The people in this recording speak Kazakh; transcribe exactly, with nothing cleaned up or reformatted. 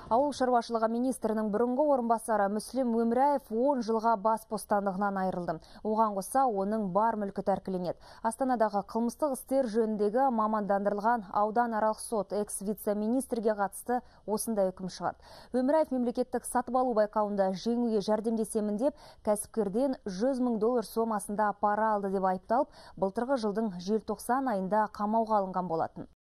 Ауыл шаруашылығы министрінің бұрынғы орынбасары Мүслім Өмірәев он жылға бас бостандығынан айырылды. Оған қоса оның бар мүлкі тәркіленеді. Астанадағы қылмыстық істер жөніндегі мамандандырылған аудан аралық сот экс-вице-министрге қатысты осындай үкім шығады. Өмірәев мемлекеттік сатып алу байқауында жеңуге жәрдемдесемін деп кәсіпкерден жүз мың доллар сомасында пара алды деп айыпталып, былтырғы жылдың желтоқсан айында қамауға алынған болатын.